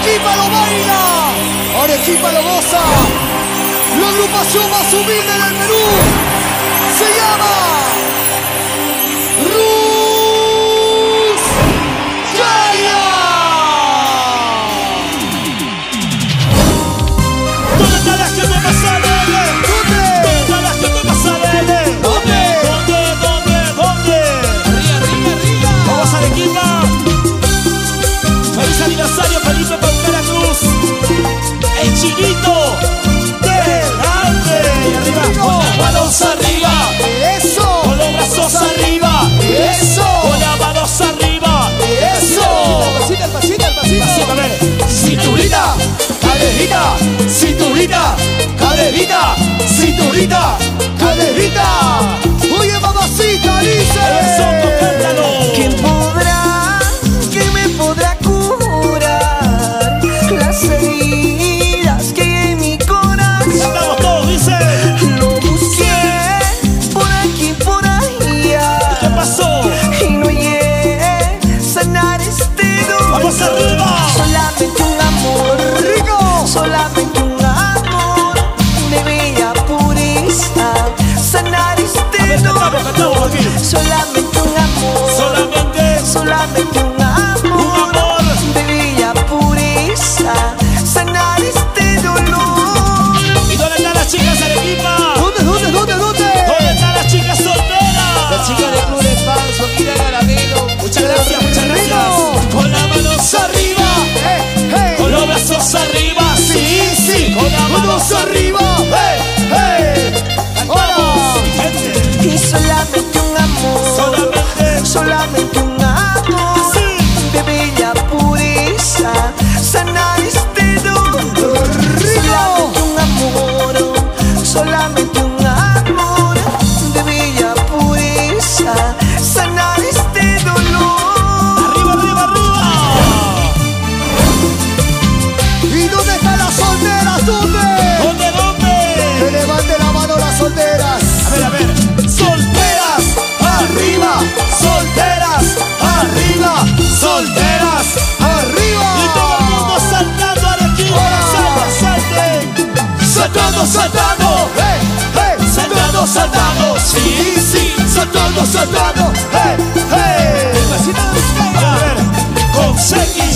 Arequipa lo baila, Arequipa lo goza. La agrupación más humilde del Perú se llama Ruscaya. ¿Dónde está la gente Pasarele? ¿Dónde? ¿Dónde está la gente Pasarele? ¿Dónde? ¿Dónde? Arriba. Vamos a Arequipa. Feliz aniversario, Felipe Pampera Cruz. El chinito delante. Y arriba, con las manos arriba. Eso. Con los brazos arriba. Eso. Con las manos arriba. Eso. El pasito. Pasito, a ver. Cinturita, caderita, cinturita, caderita, cinturita, caderita. Oye, mamacita, dice. Soto, cántalo. ¿Quién me podrá curar las heridas que hay en mi corazón? Cantamos todos, dice. Lo busqué por aquí, por allá. ¿Qué pasó? Y no llegué sanar este dolor. Vamos arriba. Solamente un amor rico, solamente un amor de bella pureza. Sanar este dolor. Cantamos aquí. Solamente un amor. Solamente un amor de bella pureza, sanar este dolor. ¿Y dónde están las chicas de Arequipa? ¿Dónde? ¿Dónde están las chicas solteras? La chica de Club de Fans, Joaquina Garadero. Muchas gracias. Con las manos arriba, con los brazos arriba. Sí. Con las manos arriba. Cantamos, mi gente. Y solamente un amor, solamente un amor de bella pureza, sanar este dolor. Solamente un amor de bella pureza, sanar este dolor. Arriba. ¿Y dónde están las solteras? ¿Dónde? Que levante la mano las solteras. A ver. Solteras, Arriba, solteras, arriba, solteras, arriba. y todo el mundo saltando Arequipa. Salten. Saltando, saltando, sí, saltando, A ver, con X.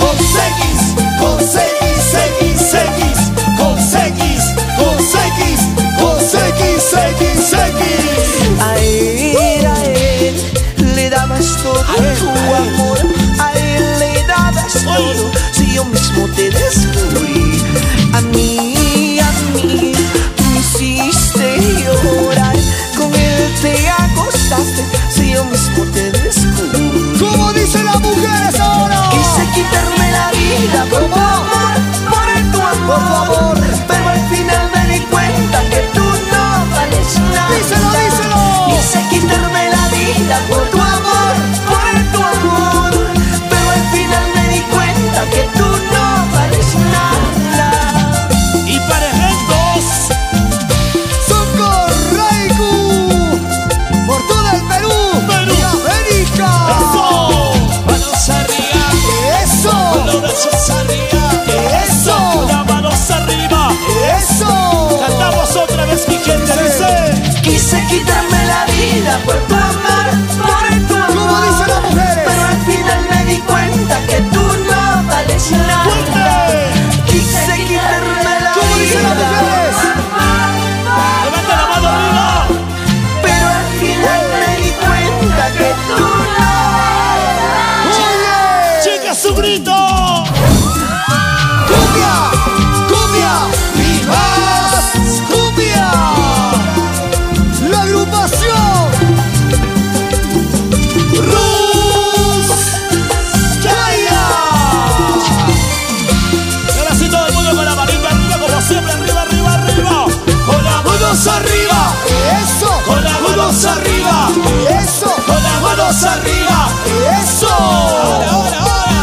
A él le dabas todo tu amor, a él le dabas todo, si yo mismo te descubrí. A mí me hiciste llorar, con él te acostaste, si yo mismo te descubrí. ¿Cómo dicen las mujeres ahora? Quise quitarme la vida por tu amor, Por tu amor. pero al final me di cuenta que tú no vales nada. Díselo. Quise quitarme la vida por tu amor, pero al final me di cuenta que tú no vales nada. Y para eventos, Sonco Raiku, por todo el Perú y América. manos arriba. Eso. Con los brazos arriba. Eso. Con las manos arriba. Eso. Cantamos otra vez, mi gente, dice. Quise quitarme la vida por tu amor, ¿Cómo dicen las mujeres? pero al final me di cuenta que tú no vales nada. Fuerte. Quise quitarme la ¿Cómo dicen las mujeres? Levanta la mano arriba. pero al final me di cuenta que tú no. Oye. Chicas, su grito. Cumbia y más cumbia. La agrupación Ruscaya. Y ahora sí todo el mundo con la manita arriba, como siempre, arriba. Con las manos arriba. Eso. Con las manos arriba. Eso. Con las manos arriba. Eso. Ahora.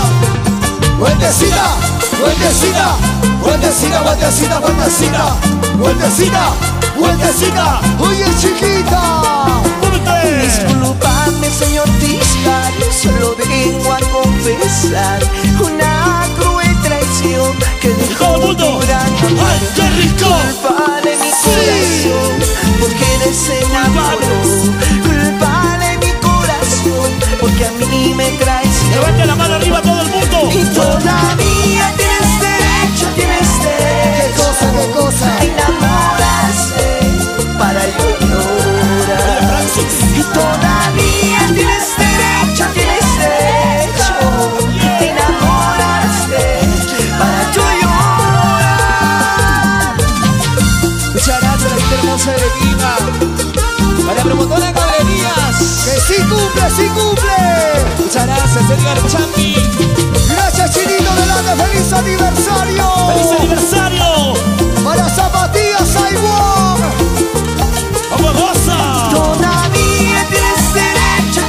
Vueltecita. Oye, chiquita. Discúlpame, señor fiscal, solo vengo a confesar una cruel traición. que dejó todo el mundo. tu gran amor. ¡Ay, qué rico! Culpable mi corazón, porque eres enamoró. Culpable mi corazón, porque a mí me traicionó. Levante la mano arriba todo el mundo. Y todavía tienes derecho ¿Qué cosa? a enamorarse para yo llorar. Y todavía tienes derecho a enamorarse para yo llorar. Muchas gracias, la gente hermosa de Arequipa. Para la promotora Cabrerías. Que sí cumple. Muchas gracias, Edgar Chambi. Gracias, Chinito Delante, feliz aniversario. ¡Feliz aniversario! Para Zapatillas Taiwán. ¡Vamos, goza! Todavía tienes derecho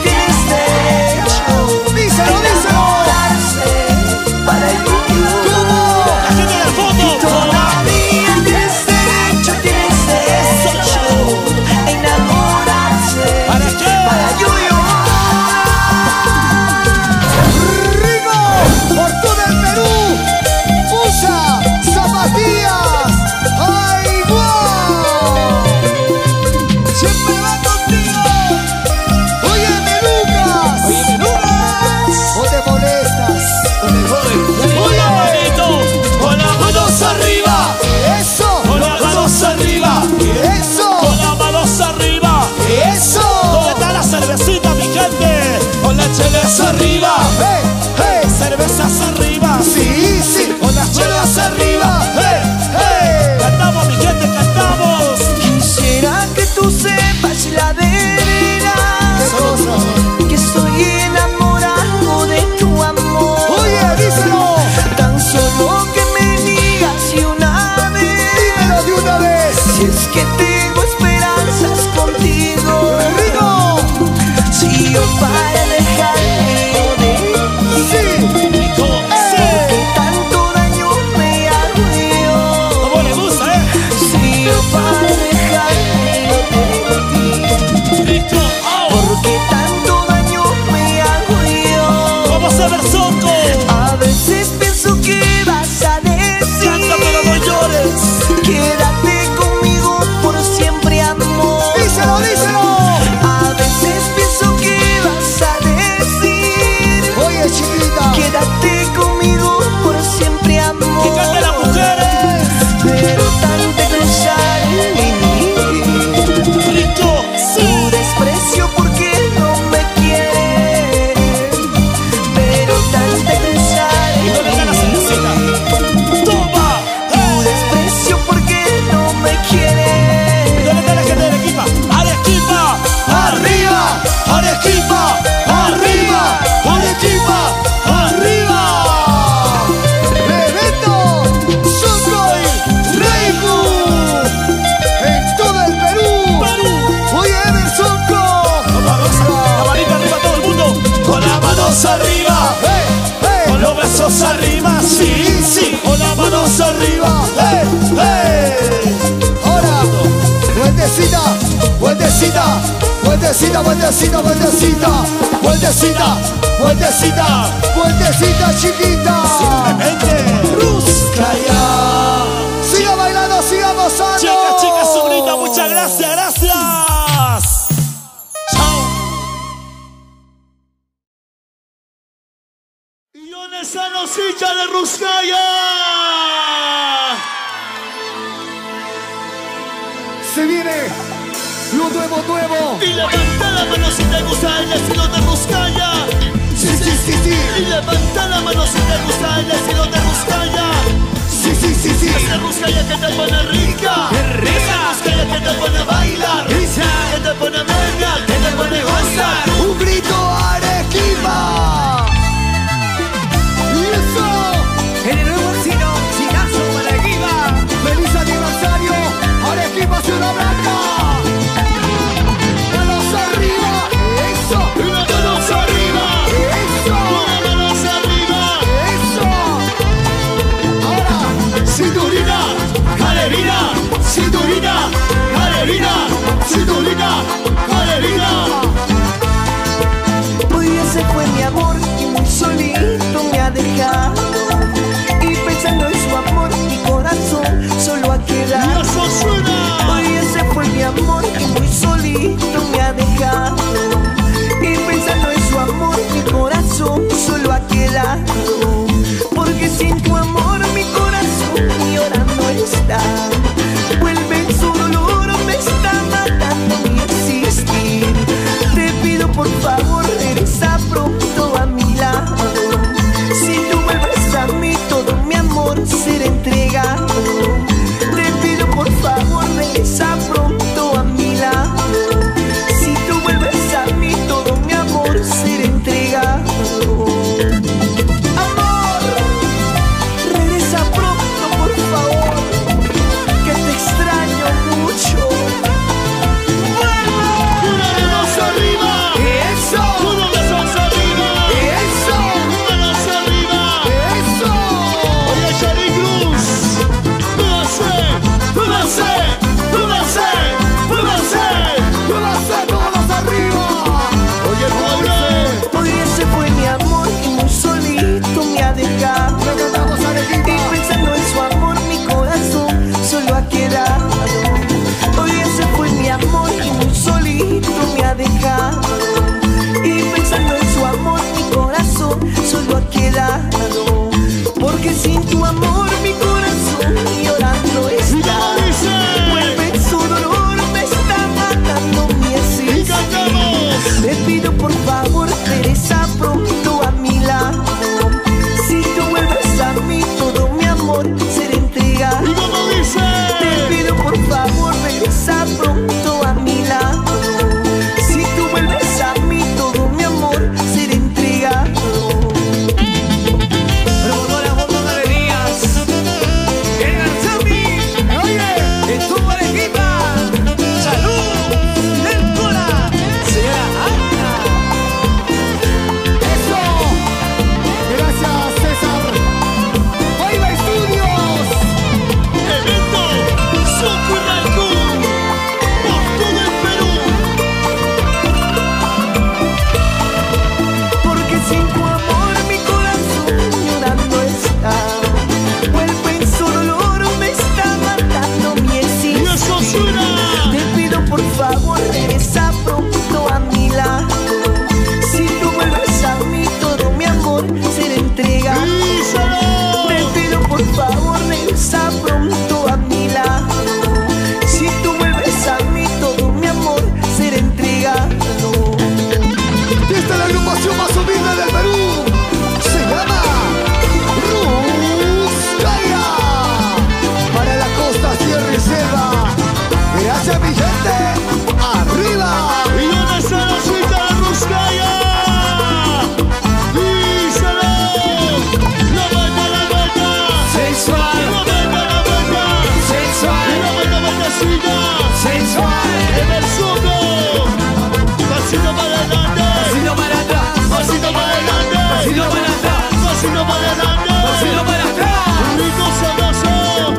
Díselo. a enamorarse para yo llorar. ¡La gente de la foto! Todavía tienes derecho a enamorarse. ¿Para qué? Para yo Rico, por todo el Perú. Usa Zapatillas Taiwán. Siempre va contigo. Óyeme, Lucas. No te molestas. ¡Oye, manito! ¡Con las manos arriba! Eso. ¡Con las manos arriba! Eso. ¡Con las manos arriba! Eso. ¿Dónde está la cervecita, mi gente? ¡Con las chelas arriba! Hey. ¡Cervezas arriba! Sí. ¡Con las chelas arriba! Hey. ¡Cantamos, mi gente, cantamos! Quisiera que tú sepas la verdad, ¿Qué cosa? que estoy enamorado de tu amor. Oye, díselo. Tan solo que me digas y una vez, Dímelo de una vez. si es que tengo esperanzas contigo. Rico. Si yo para dejarme de ti, Sí. Rico, que tanto daño me hago yo. ¿cómo le gusta, Si yo para dejarme de ti, Rico, oh. porque tanto daño me hago yo. ¿Cómo se ve el zonco? A veces pienso que vas a decir, Canta pero no llores. quédate conmigo por siempre, amor. Díselo. A veces pienso que vas a decir, Oye, chiquita. quédate conmigo por siempre, amor. ¡Que canten las mujeres! Pero tanto cruzar ¡Rico, tu desprecio porque no me quieres. Pero tanto cruzar ¿Y dónde está la cervecita? ¡Toma! tu desprecio porque no me quieres. ¿Dónde está la gente de Arequipa? ¡Arequipa! Arriba. Arequipa. Arriba. Arequipa. Arriba. Evento Songoy Reiku. En todo el Perú. Oye, Eversonco. La manita arriba todo el mundo. Con las manos arriba. Con los brazos arriba. Sí. Con las manos arriba. Ahora, vueltecita, chiquita. Simplemente. Ruskaya. Siga bailando, siga gozando. Chicas, sobrina, muchas gracias. Chao. Y ¿dónde están los hinchas de Ruskaya? Se viene lo nuevo. Y levanta la mano si te gusta el estilo de Ruskaya. Sí. Y levanta la mano si te gusta el estilo de Ruskaya. Sí. Esa Ruskaya que te pone rica. Esa Ruskaya que te pone a bailar. Que te pone a menear, que te pone a gozar. Un grito Arequipa. Y eso. En el nuevo chinazo para Arequipa. Feliz aniversario, Arequipa, Ciudad Blanca. Manos arriba. Eso. Una manos arriba. Eso. Una manos arriba. Eso. Ahora, Cinturina, galerina. Cinturina, galerina. Cinturina, galerina. Hoy día se fue mi amor y muy solito me ha dejado. Y pensando en su amor dejado. Y pensando en su amor, mi corazón solo ha quedado. Porque sin tu amor mi corazón llorando está. Vuelve en su dolor, me está matando mi existir. Te pido por favor, regresa pronto a mi lado. Si tú vuelves a mí, todo mi amor será entregado. Te pido por favor, regresa pronto a mi lado. Si tú vuelves a mí, todo mi amor será entregado. Amor, regresa pronto por favor, que te extraño mucho. ¡Manos arriba! ¡Eso! ¡Manos arriba! ¡Eso! ¡Manos arriba! ¡Eso! Oye, Shari Cruz, ¡Púbase! ¡Púbase! ¡Púbase! ¡Púbase! ¡Súbase todos arriba! Oye, Pablo, Hoy ese fue mi amor y muy solito me ha dejado. ¡Le cantamos a Y Arequipa! pensando en su amor mi corazón solo ha quedado. Hoy ese fue mi amor y muy solito me ha dejado. Y pensando en su amor mi corazón solo ha quedado. Porque sin tu amor mi corazón llorando está. Vuelve en su dolor, me está matando mi y existir. cantamos. Te pido por favor, regresa pronto a mi lado. Si tú vuelves a mí, todo mi amor será entregado. ¿Y cómo dice? Te pido por favor, regresa pronto a mi lado. Si tú vuelves a mí, todo mi amor será entregado. Pero por buenas fotos no le digas. El Garzami, ¡Oye! en tu Arequipa. Salud, del Cora, señora Ana. ¡Eso! Gracias, César. ¡Oiva Estudios! Evento Socorralcú por todo el Perú. Porque sin tu amor mi corazón llorando está. Vuelve en su dolor, me está matando mi Y existir. eso suena. Te pido por favor, regresa pronto a mi lado. Si tú vuelves a mí, todo mi amor será entregado. Díselo. Te pido por favor, regresa pronto a mi lado. Si tú vuelves a mí, todo mi amor será entregado. Y esta es la agrupación más humilde del Perú. Se llama Ruskaya. Para la costa, tierra y selva. Gracias, mi gente. ¡Arriba! ¿Y dónde está la suite de Ruskaya? Díselo. La vuelta. Sensual, La vuelta. sensual, La vueltacita. sensual. En el surdo. Pasito para adelante. Pasito para atrás, Pasito para adelante. pasito para atrás, Pasito para adelante. pasito para atrás. Rico sabroso.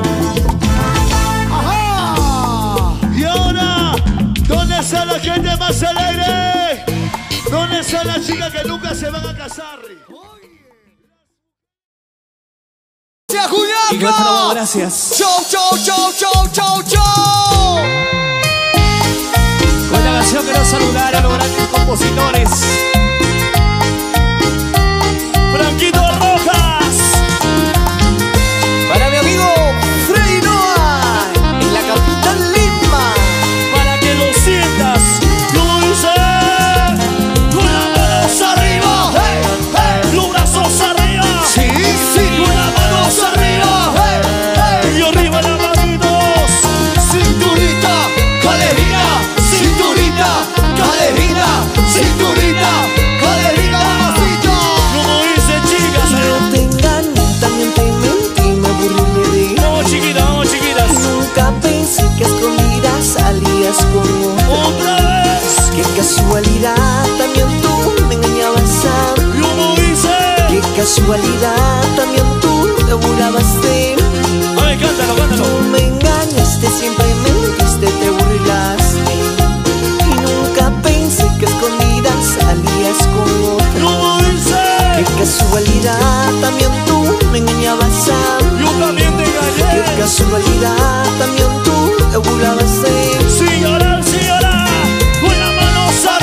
¡Ajá! Y ahora, ¿dónde está la gente más alegre? ¿Dónde está la chica que nunca se van a casar? ¡Gracias, Juliaca! Gracias. ¡Chau, chau, chau, chau, chau, chau! Con esta canción quiero saludar a los grandes compositores. Franquito Rojas. Para mi amigo Freddy Noa, en la capital Lima. Para que lo sientas, lo dice. Con las manos arriba. ¡Hey, hey! Los brazos arriba. ¡Sí, sí! Con las manos arriba. ¡Hey, hey! Y arriba las manitos. ¡Cinturita! ¡Calerina! ¡Cinturita! ¡Calerina! ¡Cinturita! ¡Calerina, mamacita! Como dice chicas. No te engañé, también te mentí, me aburrí de ti. Vamos chiquitas. Nunca pensé que a escondidas salías con otro. Otra vez. Qué casualidad, también tú me engañabas a mí. Como dice. Qué casualidad, también tú te burlabas de mí. A ver, cántalo. Tú me engañaste, siempre mentiste, te burlaste. Y nunca pensé que a escondidas salías con otro. Como dice. Qué casualidad, también tú me engañabas a mí. Yo también te engañé. Qué casualidad, también tú te burlabas de mí. Sin llorar, con las manos arriba.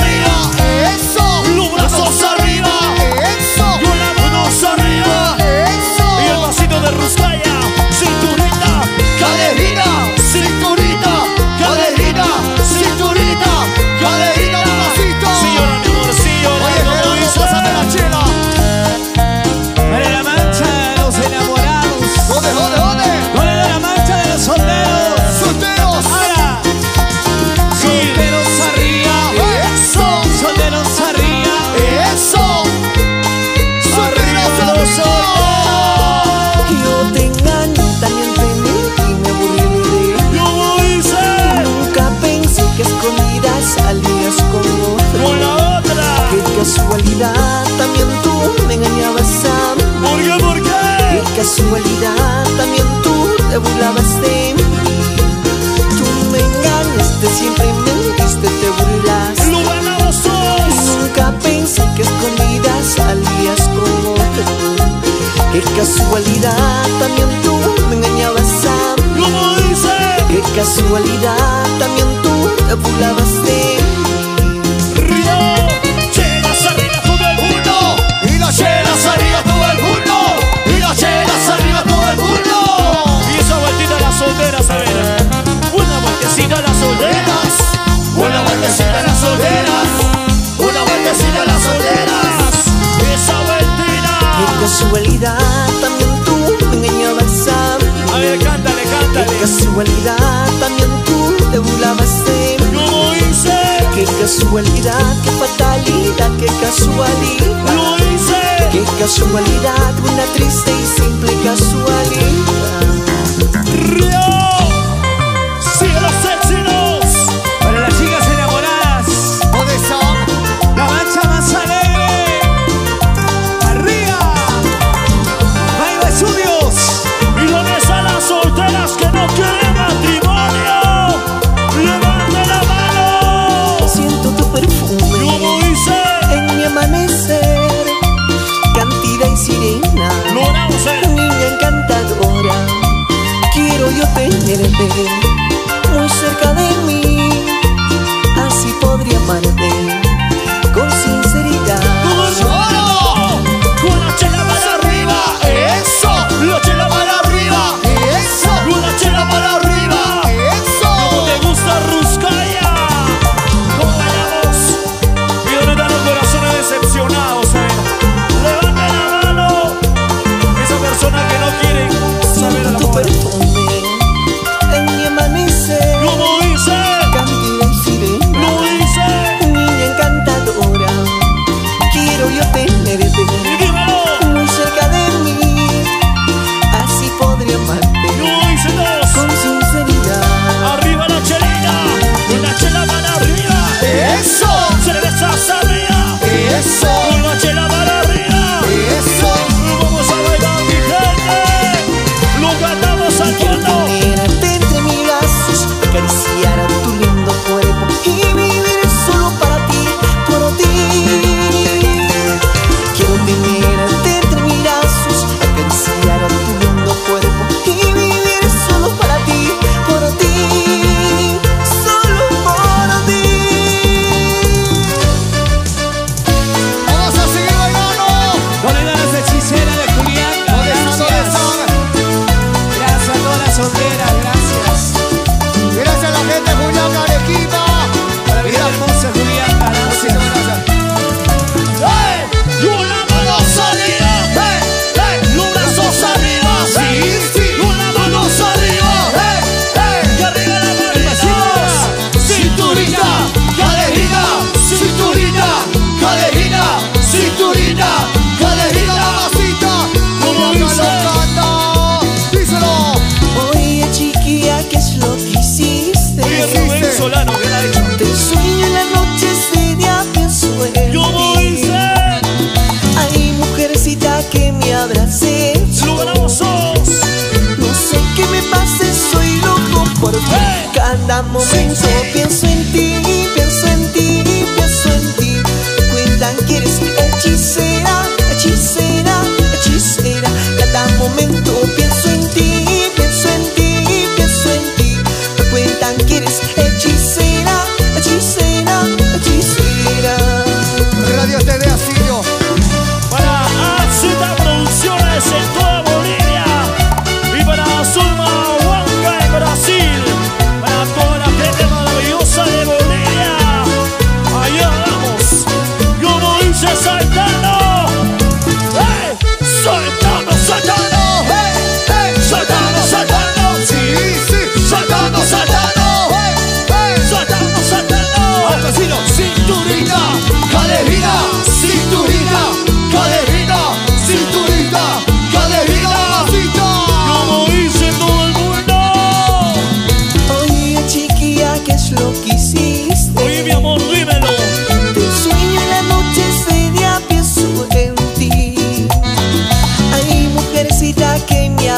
casualidad, también tú te burlabas de mí. Tú me engañaste, siempre me mentiste, te burlas. Nunca pensé que escondidas salías con otro. Qué casualidad, también tú me engañabas a mí. ¿Cómo dice? Qué casualidad, también tú te burlabas de mí. Río, chelas arriba todo el mundo. Y las chelas arriba todo el mundo. Y las chelas arriba todo el mundo. Y esa vueltita a las solteras, a ver. Una vueltecita a las solteras. Una vueltecita a las solteras. Una vueltecita a las solteras. Esa vueltita. Qué casualidad, también tú me engañabas a mí. A ver, cántale, Qué cántale. casualidad, también tú te burlabas de mí. ¿Cómo hice? Qué casualidad, qué fatalidad, qué casualidad. Lo hice. Qué casualidad, una triste y simple casualidad. Río, sigue los éxitos. Para las chicas enamoradas, ¿Dónde están? la mancha más alegre. Arriba. Viva Estudios. ¿Y dónde están las solteras que no quieren matrimonio? Levante la mano. Siento tu perfume ¿Cómo hice? en mi amanecer, cantidad y sirena, Lo vamos a hacer. niña encantadora. Quiero yo tenerte muy cerca de mí, así podría amarte con sinceridad. Con la chela para arriba. Eso. La chela para arriba. Eso. Con la chela para arriba. ¿Cómo Eso. te gusta Ruscaya? ¿Cómo bailamos? ¿Y dónde están los corazones decepcionados? Levante la mano. Esa persona que no quiere saber el Siento tu amor. perfume en mi amanecer, ¿Cómo dice? cantidad y sirena, Lo dice. niña encantadora. Quiero yo tenerte Y dímelo. muy cerca de mí, así podría amarte Lo dice todos. con sinceridad. Arriba la chelita. Con la chela para arriba. Eso. Cervezas arriba. Eso. Con la chela para arriba. Eso. Vamos a bailar, mi gente. Lo cantamos al Quiero fondo. tenerte entre mis brazos, acariciar a tu lindo cuerpo y vivir solo para ti, por ti. Quiero tenerte entre mis brazos, acariciar a tu lindo cuerpo y vivir solo para ti, por ti, solo por ti. Vamos a seguir bailando. Con el ganas de hechicera de Julián. ¿Dónde están? ¿Dónde están? Gracias a todas las solteras, gracias. Gracias a la gente de Julián, Arequipa. Para mi hermosa Julián, gracias. ¡Hey! ¡Y una mano arriba! ¡Hey! ¡Hey! ¡Los brazos arriba! Sí, sí. ¡Y una mano arriba! ¡Hey! ¡Hey! ¡Y arriba la manita! Cinturita, caderita, cinturita, caderita, cinturita, caderita, mamacita. Julián lo canta. Díselo. Oye chiquilla, ¿qué es lo que hiciste? Oye, Rubén Solano, ¿qué le ha dicho? Te sueño en la noche, ese día pienso en ¿Cómo ti. dice? Ay, mujercita, que me habrás hecho. ¡Lo ganamos todos! No sé qué me pase, soy loco por ti. ¡Hey! Cada momento pienso en ti, pienso en ti, pienso en ti. Cuentan que eres hechicera, hechicera, hechicera. Cada momento pienso en ti, pienso en ti, pienso en ti. Cuentan que eres hechicera, hechicera, hechicera. Radio TV Asirio. Para Azita Producciones en toda Bolivia y para Zulma Huanca en Brasil, para toda la gente maravillosa de Bolivia.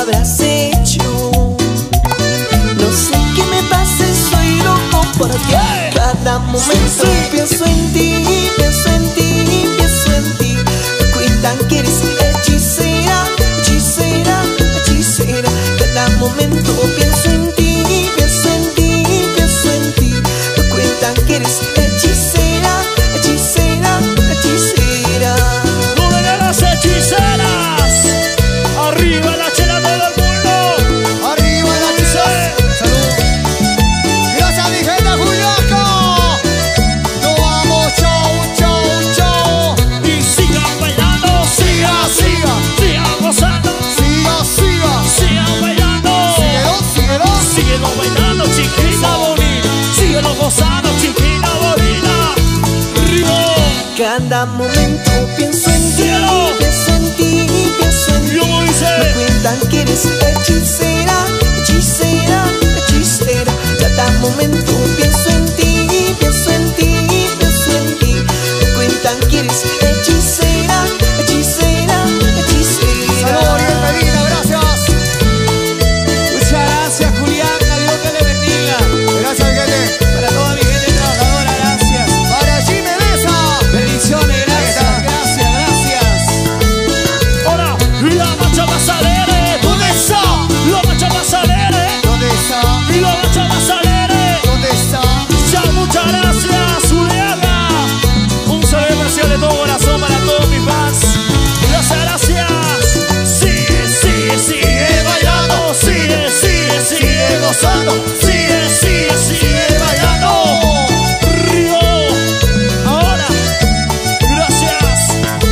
habrás hecho. No sé qué me pasa, soy loco por ti. Cada momento pienso en ti, pienso en ti, pienso en ti. Me cuentan que eres hechicera, hechicera, hechicera. Cada momento pienso en ti, pienso en ti, pienso en ti. Me cuentan que eres hechicera, hechicera, hechicera. ¡Una de las hechiceras! ¡Arriba la chela todo el mundo! Arriba la hechicera. Salud. Gracias mi gente Juliaca. Nos vamos, chau, chau, chau. Y sigan bailando, sigan, sigan, sigan gozando, Siga, siga. sigan bailando. Síguelo, síguelo. Síguelo bailando, chiquita bonita. Síguelo gozando, chiquita bonita. Río. Cada momento pienso en ti, Cielo. pienso en ti, pienso en ti. Yo Me hice. cuentan que eres hechicera, hechicera, hechicera. Cada momento pienso en ti, pienso en ti, pienso en ti. Me cuentan que eres hechicera, hechicera, hechicera. Salud, Oriel Medina, gracias. Muchas gracias, Juliaca, Dios te le bendiga. Gracias mi gente. Para toda mi gente trabajadora, gracias. Para Jimmy Mesa. Bendiciones, gracias, gracias, gracias. Ahora, la macha más alegre. ¿Dónde está? La macha más alegre. ¿Dónde está? La macha más alegre. ¿Dónde está? Ya, muchas gracias, Juliana. Un saludo especial de todo corazón para todos mis fans. Gracias, gracias. Sigue, sigue, sigue bailando. Sigue, sigue, sigue gozando. Sigue, sigue, sigue bailando. Río. Ahora, gracias.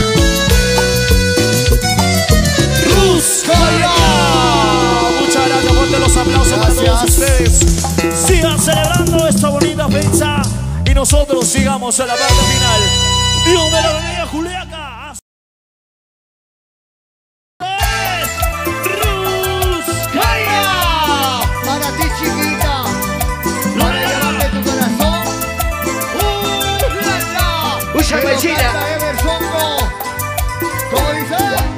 Rus Calla. Muchas gracias, fuerte los aplausos para todos ustedes. Sigan celebrando esta bonita fecha y nosotros sigamos a la parte final. Dios me la bendiga, Juliaca. Rus Calla. Para ti chiquita. Para llevarte tu corazón. ¡La! Usa Que lo Mechina. canta Emerson ¿cómo dice?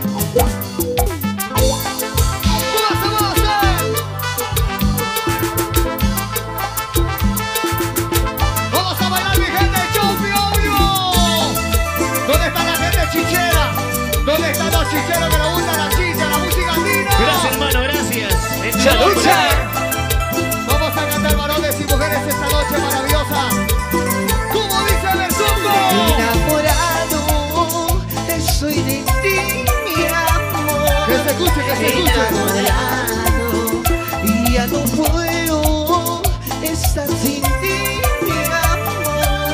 Vamos a bailar mi gente, Chopi, obvio. ¿Dónde está la gente chichera? ¿Dónde están los chicheros que le gustan la chicha, la música andina? Gracias, hermano, gracias. ¡Salucha! Vamos a cantar varones y mujeres esta noche maravillosa. ¿Cómo dice Berzongo? Enamorado, soy de ti, mi amor. Que se escuche, que se escuche. Enamorado, y ya no puedo estar sin ti, mi amor.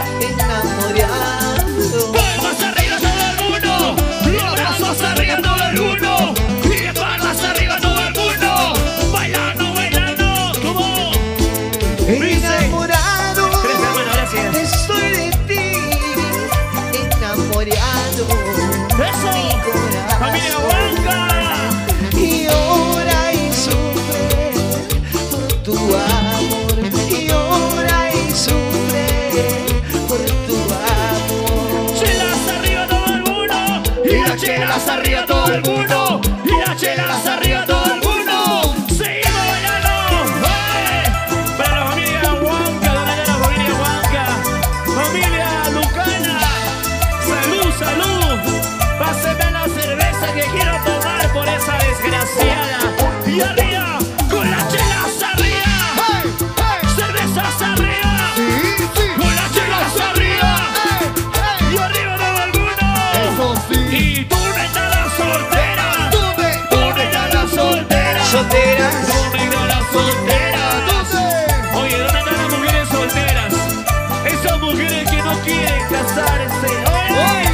Enamorado. Palmas arriba todo el mundo, los brazos arriba todo el mundo, y palmas arriba todo el mundo, bailando, bailando, como Enamorado, Gracias, hermano, gracias. estoy de ti. Enamorado, Eso, mi corazón. familia Huanca. Y llora y sufre por tu amor. Y llora y sufre por tu amor. Chelas arriba todo el mundo, y las chelas arriba todo el mundo, y las chelas arriba todo el mundo. Seguimos bailando. Para la familia Huanca, ¿dónde está la familia Huanca? Familia Lucana, salud, salud. Páseme la cerveza que quiero tomar por esa desgraciada. Y arriba, con las chelas arriba, ¡Hey! ¡Hey! cervezas arriba, Sí, sí. con las chelas arriba. ¡Hey! ¡Hey! Y arriba todo el mundo. Eso sí. Y tú no estás la soltera. ¿Dónde? Tú no estás la soltera. Soltera. Tú no estás la soltera. ¿Dónde? Oye, ¿dónde están las mujeres solteras? Esas mujeres que no quieren casarse. Oye.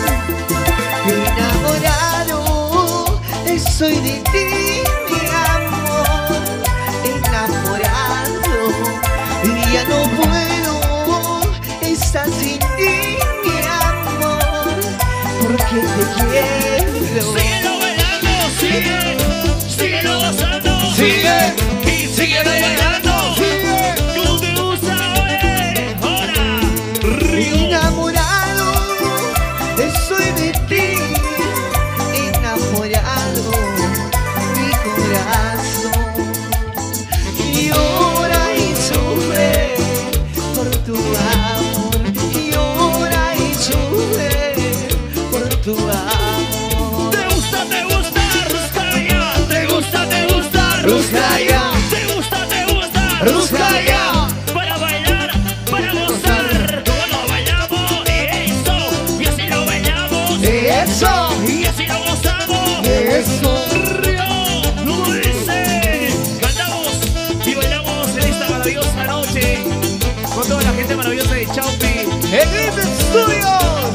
Enamorado, soy de ti, mi amor. Enamorado, y ya no puedo estar sin ti, mi amor. Porque te quiero. Síguelo bailando, sigue. Síguelo gozando. Sigue. Y síguelo bailando. Sigue. ¿Cómo te gusta, oye? Ahora. Río. Enamorado, soy de ti. Enamorado, mi Ruskaya. ¿Te gusta? Ruskaya. Para bailar, para gozar. Como lo bailamos, eso. Y así lo bailamos, Eso. y así lo gozamos. Eso. Río, no dice. Cantamos y bailamos en esta maravillosa noche con toda la gente maravillosa de Chaupi. Elite Studios.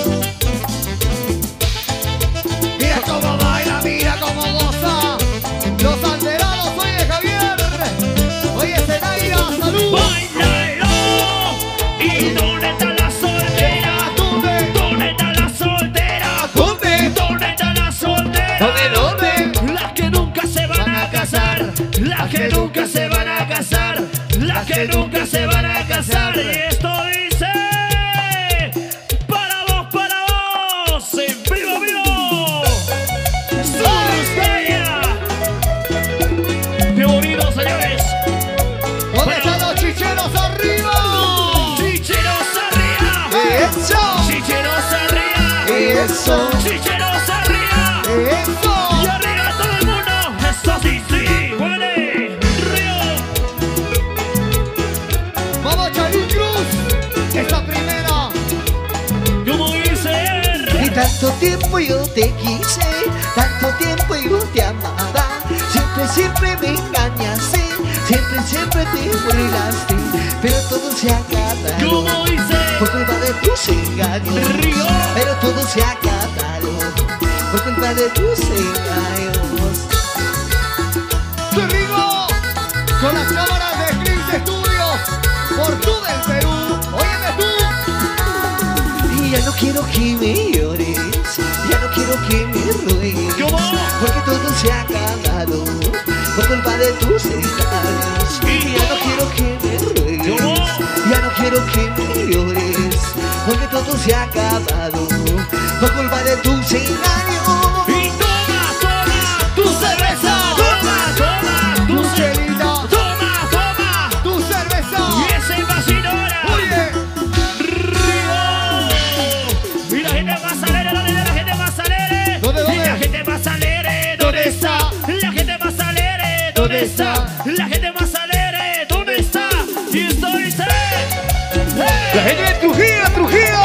Mira cómo baila, mira cómo goza. Los alterados, oye Javier. Oye Zenaida, salud. ¡Bailalo! ¿Y dónde está la soltera? ¿Dónde? ¿Dónde está la soltera? ¿Dónde? ¿Dónde está la soltera? ¿Dónde? Las que nunca se van a casar, las que nunca se van a casar, las que nunca se van a casar. Y esto dice: para vos, en vivo, vivo. ¡Ruskaya! ¡Qué bonito, señores! ¿Dónde están los chicheros arriba? ¡Chicheros arriba! Eso. ¡Chicheros arriba! Eso. ¡Chicheros arriba! Eso. ¡Y arriba todo el mundo! ¡Eso sí, sí! ¡Huele! ¡Río! Vamos, Charly Cruz. Esta primera. ¿Cómo dice él? Y tanto tiempo yo te quise, tanto tiempo yo te amaba. Siempre me engañaste, siempre te burlaste. Pero todo se ha acabado ¿Cómo dice? por culpa de tus engaños. Río. Pero todo se ha acabado por culpa de tus engaños. Soy Rigo. Con las cámaras de Clips Studios. Por todo el Perú. Óyeme tú. Y ya no quiero que me llores, ya no quiero que me ruegues. ¿Cómo? Porque todo se ha acabado por culpa de tus engaños. Y ya no quiero que me ruegues, ¿Cómo? ya no quiero que me llores. Porque todo se ha acabado por culpa de tus engaños. Y toma tu cerveza. Toma tu cerveza. Chelita. Toma Tu cerveza. y ese vasito ahora. Oye. ¡Río! Y la gente más alegre, ¿dónde está la gente más alegre? ¿Dónde? Y la gente más alegre, ¿dónde está? La gente más alegre, ¿dónde está? La gente más alegre, ¿dónde está? Y esto dice: La gente de Trujillo, Trujillo.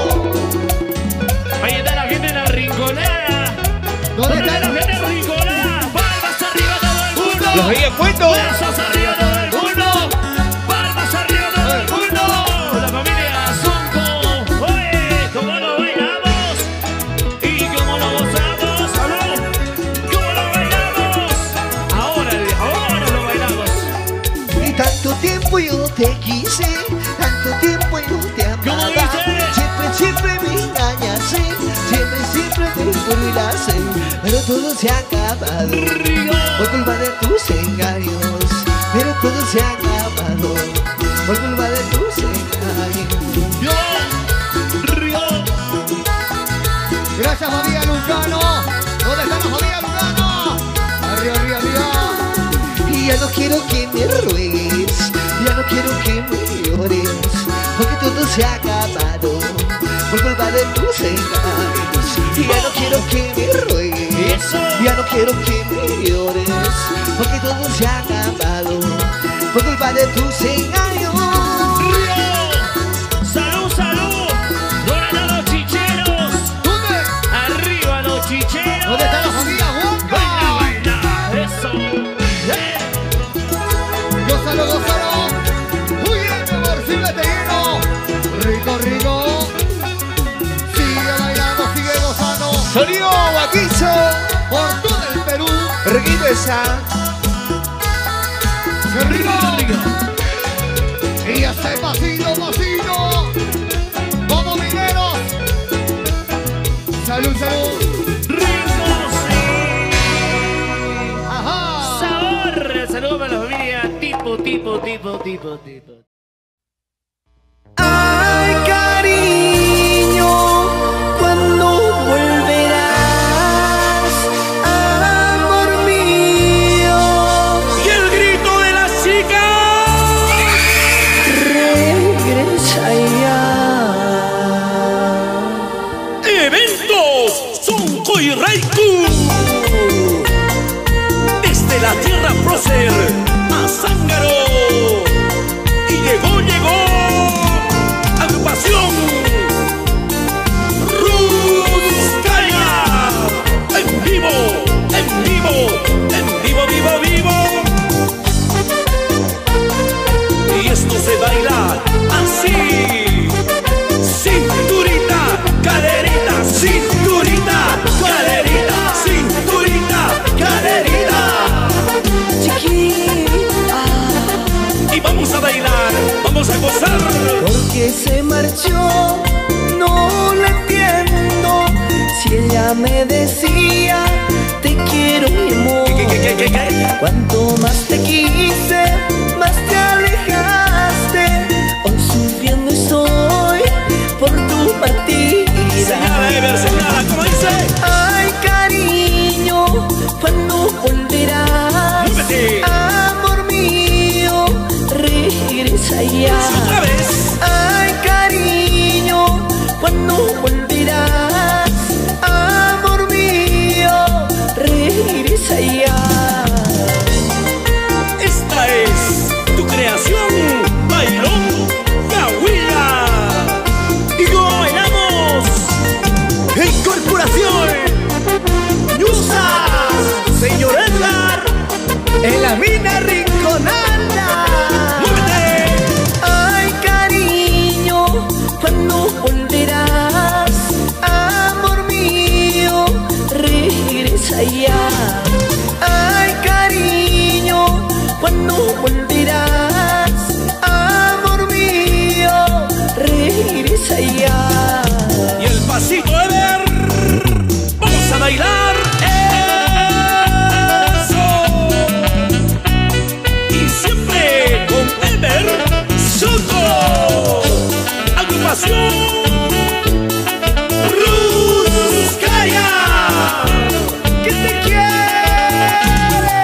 ahí está la gente en la rinconada. ¿Dónde está está? la gente en la rinconada? Palmas arriba todo el mundo. Los veía puestos. Brazos arriba todo el mundo. Palmas arriba todo el mundo. La familia Zunco. Oye, cómo lo bailamos y cómo lo gozamos. ¿Aló? ¿Cómo lo bailamos? Ahora lo bailamos. Y tanto tiempo yo te quise, tanto tiempo yo te ¿Cómo amaba. dice? Siempre me engañaste, siempre te burlaste. Pero todo se ha acabado Río. por culpa de tus engaños. Pero todo se ha acabado por culpa de tus engaños. Yo. Río. Gracias, familia Lucano. ¿Dónde está la familia Lucano? Arriba. Y ya no quiero que me ruegues, ya no quiero que me llores. Porque todo se ha acabado por culpa de tus engaños. Y ya no quiero que me ruegues, Eso. ya no quiero que me llores. Porque todo se ha acabado por culpa de tus engaños. Río. Salud. ¿Dónde están los chicheros? ¿Dónde? Arriba los chicheros. ¿Dónde está la familia Huanca? Baila, eso. Gózalo. Muy bien, mi amor, síguete lleno. Rico. Sigue bailando, sigue gozando. Sonido Guaquizo. Por todo el Perú. Requito esa. ¡Qué rico! Y hace pasito. Vamos, mineros. Salud. Rico, sí. Ajá. Sabor. Saludos para la familia. Tipo. Ay, cariño, ¿cuándo volverás, amor mío? Y el grito de las chicas. Regresa ya. Eventos Zunco y Raiku. Desde de la tierra prócer a Zángaro. Y llegó agrupación Ruskaya. En vivo, vivo. Y esto se baila así. Cinturita, caderita, cinturita, caderita, cinturita, caderita. Chiquita, Y vamos a bailar, vamos a gozar. porque se marchó, no la entiendo. Si ella me decía, te quiero mi amor. ¿Qué? Cuanto más te quise, más te alejaste. Hoy sufriendo estoy por tu partida. Señala, Ever, señala, ¿cómo dice? Ay, cariño, ¿cuándo volverás? Múvete. Amor mío, regresa ya. Otra vez. Ay, cariño, ¿cuándo volverás? Amor mío, regresa ya. Esta es tu creación, bailón Yahuila. Y cómo bailamos. Incorporación Yusa, señor Edgar, en la mina rinconada. ¡Muévete! Ay, cariño, ¿cuándo volverás? Amor mío, regresa ya. Ay, cariño, ¿cuándo volverás? Amor mío, regresa ya. Y el pasito, Ever. Vamos a bailar. Eso. Y siempre con Ever Soto. Agrupación Ruskaya. Que te quiere,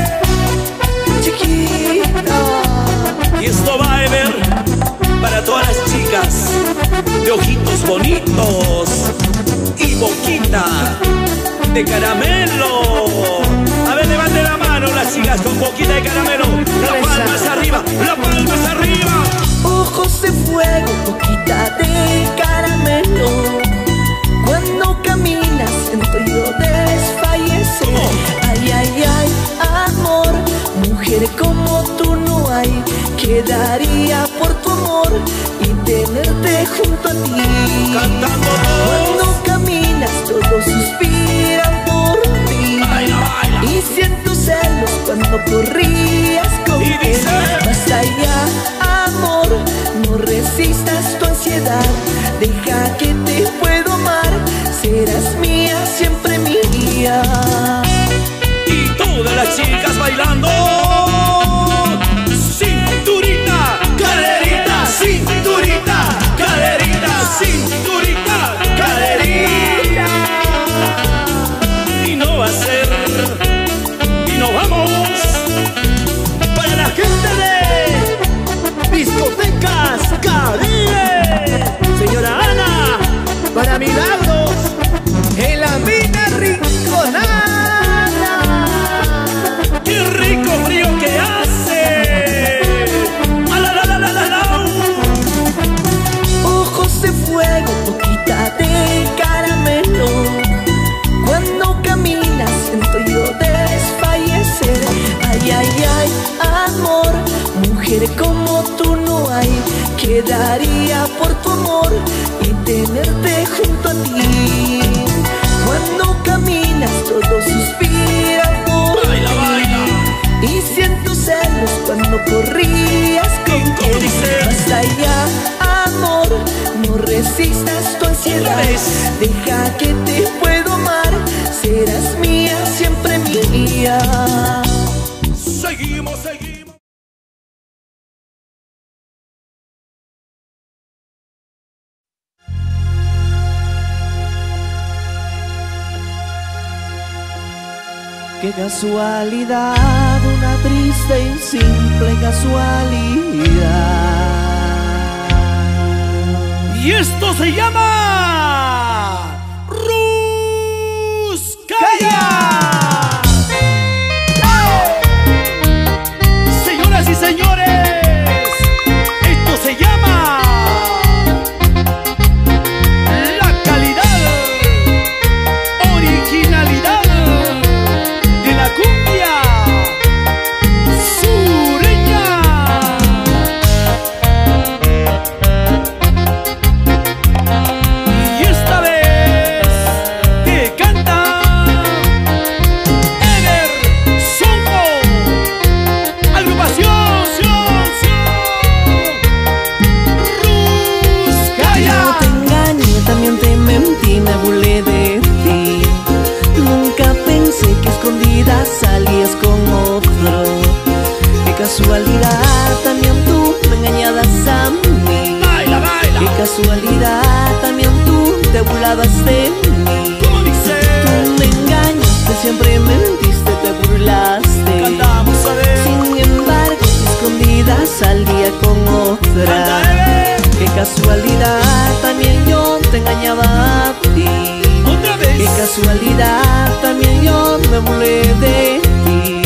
chiquita. Y esto va, Ever, para todas las chicas de ojitos bonitos y boquita de caramelo. A ver, levante la mano las chicas con boquita de caramelo. La palma es arriba, la palma es arriba. Ojos de fuego, boquita de caramelo. Cuando caminas siento yo desfallecer. ¿Cómo? Ay, ay, ay, amor, mujer como tú no hay. Quedaría por tu amor y tenerte junto a ti. Cantando Cuando todos. caminas todos suspiran por ti. Baila, baila. Y siento celos cuando corrías con Y él. dice: Basta ya, amor, no resistas tu ansiedad. Deja que te puedo amar, serás mía, siempre mía. Y todas las chicas bailando. Cinturita, caderita, cinturita, caderita, cinturita, caderita. Y no va a ser, y no vamos. Para la gente de Discotecas Caribe, señora Ana, para Milagros, en la mina rinconada. ¡Qué rico frío que hace! ¡A la, la, la, la, la, la! Ojos de fuego, boquita de caramelo. Cuando caminas siento yo desfallecer. Ay, ay, ay, amor, mujer como tú no hay. Quedaría por tu amor y tenerte junto a ti. Cuando caminas todos suspiran por Baila, ti. baila. Y siento celos cuando corrías con ¿Cómo él. dice? Basta ya, amor, no resistas tu ansiedad. Otra vez. Deja que te puedo amar, serás mía, siempre mía. Seguimos, seguimos. Qué casualidad, una triste y simple casualidad. Y esto se llama Ruskaya. ¡Oh! siempre mentiste, te burlaste. Cantamos, a ver. Sin embargo, escondidas salía con otra. Qué casualidad, también yo te engañaba a ti. Otra vez. Qué casualidad, también yo me burlé de ti.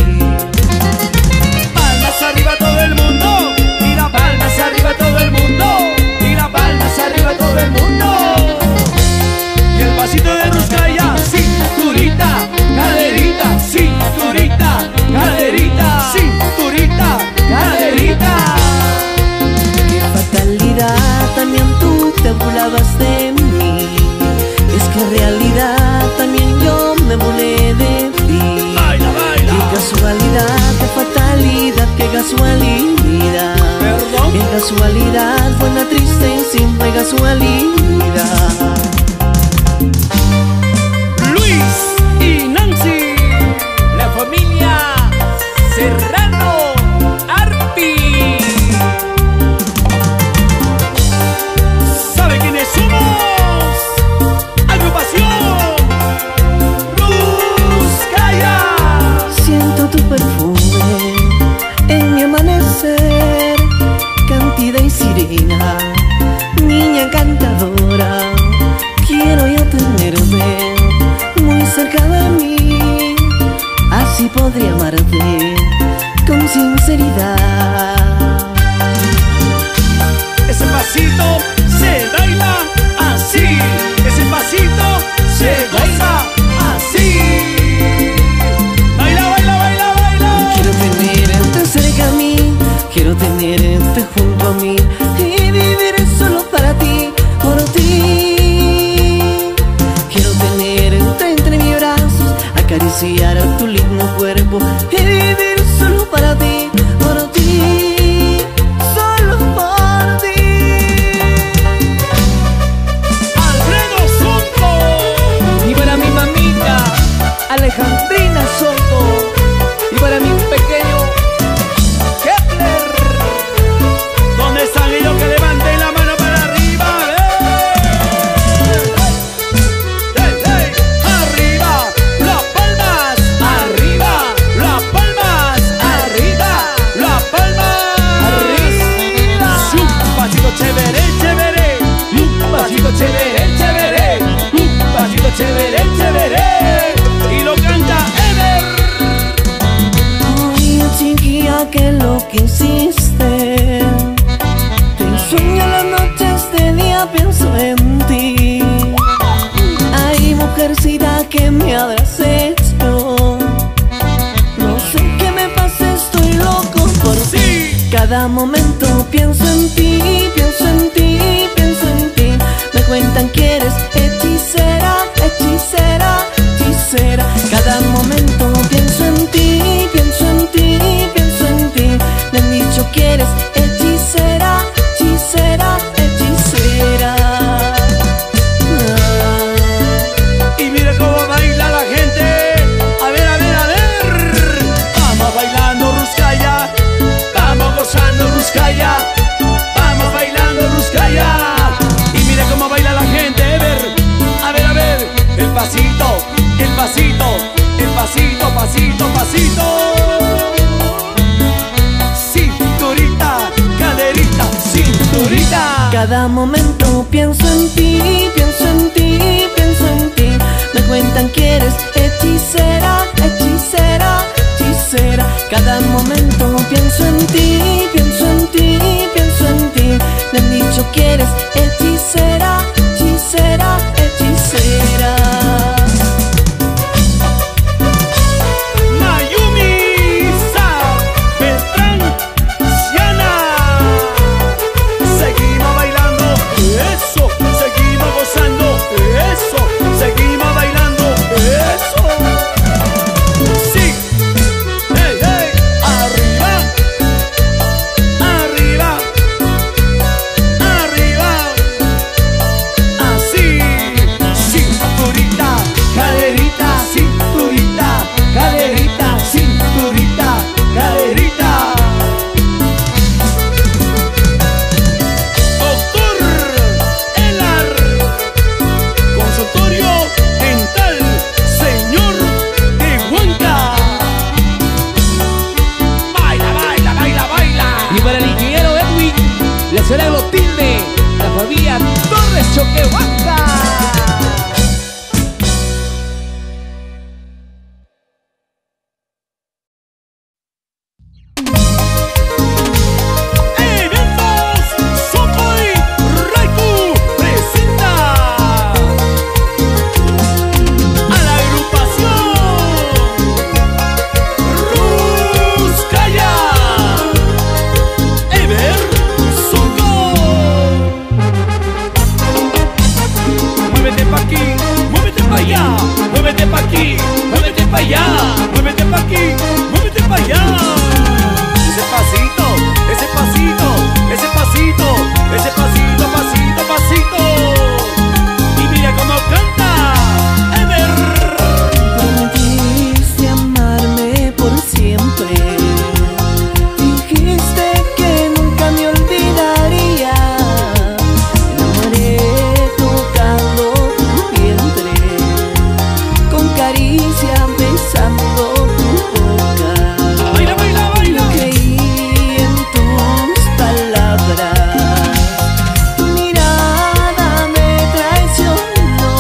Palmas arriba todo el mundo. Y la palmas arriba todo el mundo. Y la palmas arriba todo el mundo. Y el pasito de Ruscaya, cinturita, caderita, cinturita, caderita, cinturita, caderita. Qué fatalidad, también tú te burlabas de mí. Es que en realidad también yo me burlé de ti. Baila, baila. Qué casualidad, qué fatalidad, qué casualidad. Perdón. Qué casualidad, buena, triste y simple casualidad. Luis y Nancy, la familia Serrano Arpi. ¿Sabe quiénes somos? Agrupación Ruscaya. Siento tu perfume en mi amanecer, cantidad y sirena, niña encantadora. Quiero yo tenerte muy cerca de mí, así podría amarte con sinceridad. Ese pasito se baila así. Ese pasito se baila así. Baila, baila, baila, baila. Quiero tenerte cerca a mí, quiero tenerte junto a mí y vivir solo para ti, por ti. Quiero tenerte entre mis brazos, acariciar a tu lindo cuerpo y vivir solo para ti, por ti, solo por ti. Alfredo Soto. Y para mi mamita, Alejandrina Soto. Y para mi pequeño Kepler. ¿Dónde están ellos que levanten la mano para arriba? ¡Hey! ¡Hey! Arriba, las palmas, arriba, las palmas, arriba, las palmas, arriba. Sí, un pasito chévere, chévere, un pasito chévere, chévere, un pasito chévere, chévere. Y lo canta Ever. Oye, chiquilla, que lo que hiciste, te sueño las noches, de día pienso en ti. Ay, mujercita, que me habrás hecho, no sé qué me pasa, estoy loco por ti. Sí. Cada momento pienso en ti, pienso en ti, pienso en ti. Me cuentan que eres hechicera, hechicera, hechicera. Cada momento pienso en ti, pienso en ti, pienso en ti. Me han dicho que eres hechicera, hechicera, hechicera. Y mira cómo baila la gente. A ver, a ver, a ver. Vamos bailando Ruscaya. Vamos gozando Ruscaya. Vamos bailando Ruscaya. Y mira cómo baila la gente. A ver, a ver. El pasito, el pasito, el pasito, pasito, pasito. Cinturita, caderita, cinturita. Cada momento pienso en ti, pienso en ti, pienso en ti. Me cuentan que eres hechicera, hechicera, hechicera. Cada momento pienso en ti, pienso en ti, pienso en ti. Me han dicho que eres hechicera, hechicera, hechicera. Mayumi, Sa, Beltrán, Siana. Seguimos bailando, eso. Seguimos gozando, eso. Seguimos bailando, eso. Sí. Hey, hey. Arriba, arriba, arriba. Muévete pa' aquí, muévete pa' allá, muévete pa' aquí, muévete pa' allá. Ese pasito, ese pasito, ese pasito, ese pasito, pasito, pasito. Y mira cómo canta Ever. Prometiste amarme por siempre. Dijiste que nunca me olvidaría. Me enamoré tocando tu vientre, con caricia besando tu boca. Baila, baila, baila. Creí en tus palabras, tu mirada me traicionó.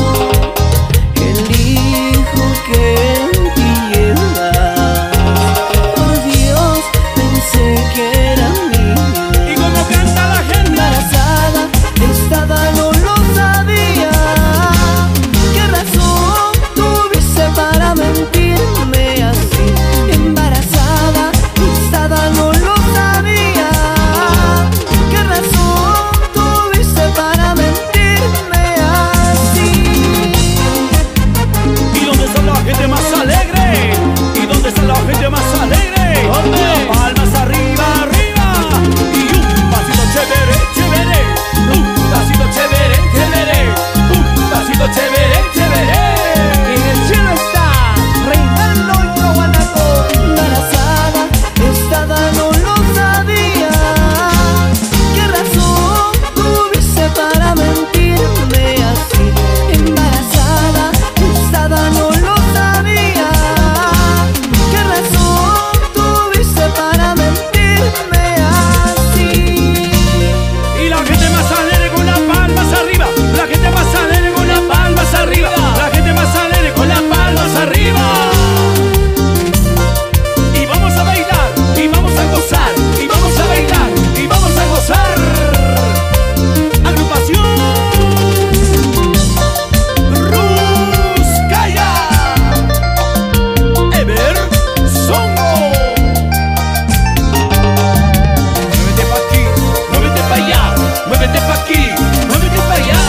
El hijo que en ti llevas, por Dios pensé que era mío. Y como canta la gente. Embarazada estaba, no lo sabía. ¿Qué razón tuviste para mentirme así? Embarazada estaba, no lo sabía. ¿Qué razón tuviste para mentirme así? ¿Y dónde está la gente más alegre? ¿Y dónde está la gente más alegre? ¿Dónde? Palmas arriba, arriba. Y un pasito chévere, chévere. Un pasito chévere, chévere. Un pasito chévere, chévere. En el cielo está reinando y Guanaco. Embarazada estaba, no lo sabía. ¿Qué razón tuviste para mentirme así? Embarazada estaba, no lo sabía. ¿Qué razón tuviste para mentirme así? Y la gente más alegre con las palmas arriba. La gente más alegre con las palmas arriba. La gente más alegre con las palmas arriba. Y vamos a bailar, y vamos a gozar, y vamos a bailar, y vamos a gozar. Agrupación Ruskaya, Ever Songo. Muévete pa' aquí, muévete pa' allá, muévete pa' aquí, muévete pa' allá.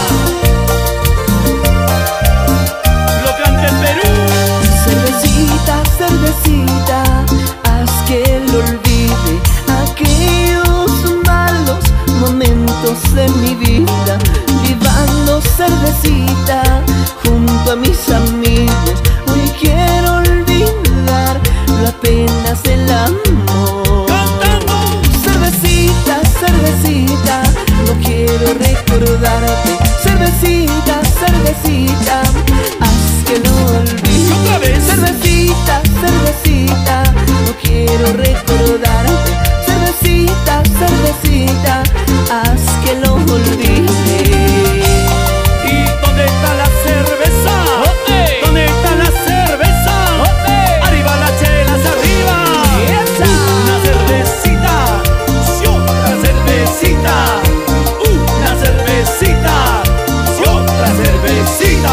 Lo canta el Perú. Cervecita, cervecita, haz que él olvide aquellos malos momentos de mi vida. Vivando cervecita junto a mis amigos, hoy quiero olvidar las penas del amor. Cantando. Cervecita, cervecita, no quiero recordarte. Cervecita, cervecita, haz que no olvides. Otra vez. Cervecita, cervecita, no quiero recordarte. Cervecita, cervecita, haz que lo olvides. ¿Y dónde está la cerveza? ¿Dónde? ¿Dónde está la cerveza? ¿Dónde? Arriba las chelas, arriba. ¡Esa! Una cervecita, sí, otra cervecita. Una cervecita, sí, otra cervecita.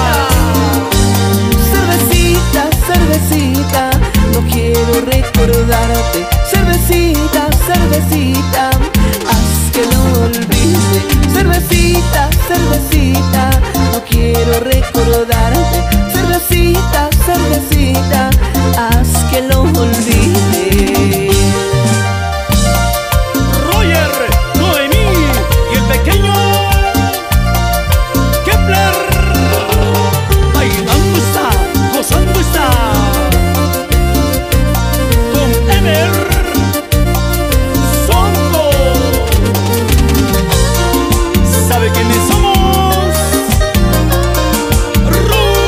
Cervecita, cervecita, no quiero recordarte. Cervecita, cervecita, haz que no olvide. Cervecita, cervecita, no quiero recordarte. Cervecita, cervecita, haz que lo olvide. Roger, Noemí y el pequeño Kepler. Bailando está, gozando está. Con Ever Songo. ¿Sabe quiénes somos?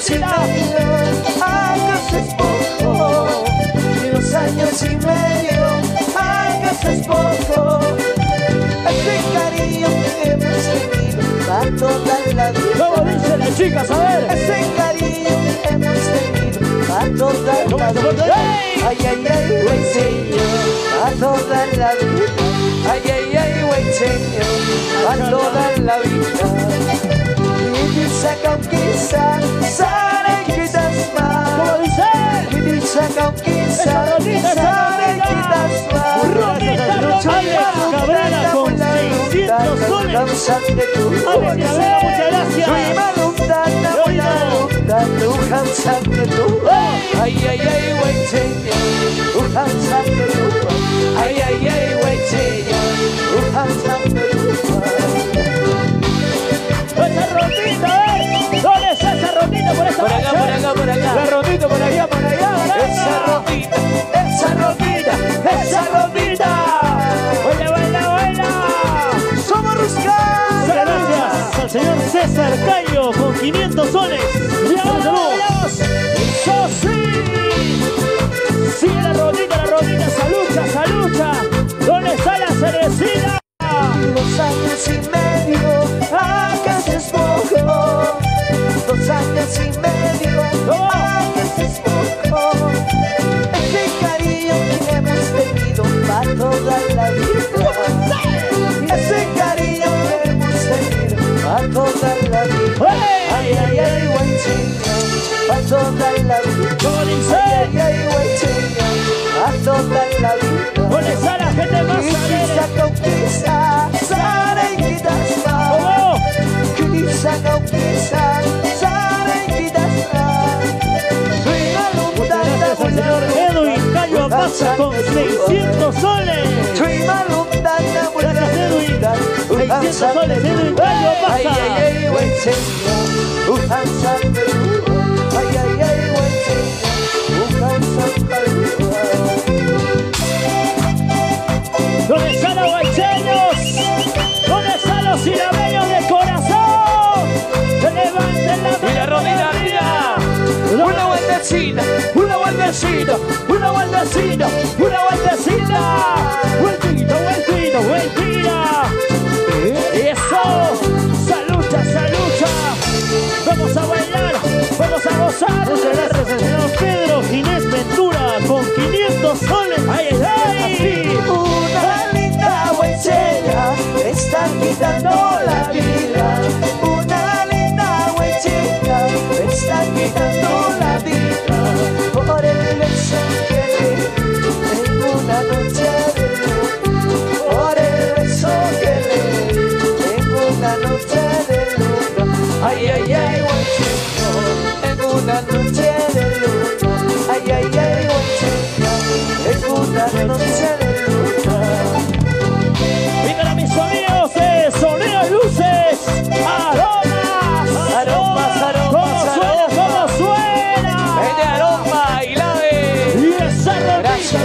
y medio, ¿acaso es poco? 2 años y medio, ¿acaso es poco? Ese cariño que hemos tenido para toda la vida. ¿Cómo dicen las chicas? A ver. Ese cariño que hemos tenido para toda la vida. Ay, ay, ay, güey señor, para toda la vida. Ay, ay, ay, güey señor, para toda la vida. Sa conquista, sale quitas más. ¿Cómo dice? Sa conquista, sale quitas más. Cabrera con 600 soles. Ale Cabrera, muchas gracias. Ay, ay, ay, güey, señor. Ay, ay, ay, güey, señor. Esa rondita, ¿dónde está esa rondita? Por esta Por acá, por acá, por acá. La rondita por allá, por allá. Esa rondita, esa rondita, esa rondita. Baila, baila, baila. Somos Ruscal. Muchas gracias al señor César Cayo con 500 soles. ¡Vamos! ¡Eso sí! Sigue la rondita, salucha. ¿Dónde está la cerecina? 2 años y medio, ¿acaso es poco? 2 años y medio, ¿acaso es poco? Ese cariño que hemos tenido para toda la vida. Ese cariño que hemos tenido para toda la vida. Ay, ay, ay, güey, señor, para toda la vida. Ay, ay, güey, señor, para toda la vida. ¿Dónde está la gente más alegre? Conquista, sale y quitas más. ¿Cómo? Quizá conquista, sale y quitas más. Soy Muchas gracias al señor Edwin Cayo Amasa con 600 soles. Gracias Edwin. 600 soles, Edwin Cayo Amasa. Ay, ay, ay, güey, señor. Ay, ay, ay, güey, señor. ¿Dónde están los guaycheños? ¿Dónde están los sirabeños de corazón? ¡Que levanten la mano! Y la rodilla arriba. Una vueltecita, una vueltecita, una vueltecita, una vueltecita. ¡Vueltita, vueltita, vueltita! ¡Eso! ¡Salucha, salucha! ¡Vamos a bailar! ¡Vamos a gozar! Muchas gracias al señor Pedro Ginés Ventura con 500 soles. ¡Ay, ay, ay! Una linda huechera me está quitando la vida. Una linda huechera me está quitando la vida. Por el beso que le di en una noche de luna. Por el beso que le di en una noche de luna. Ay, ay, ay, huechera, en una noche de luna. Ay, ay, ay, huechera, en una noche de luna. Vengan a mis amigos de Sonido y Luces. ¡Aromas! Aromas, aromas, ¿Cómo suena? ¿Cómo suena? Es de aroma y la de... Y esa Gracias.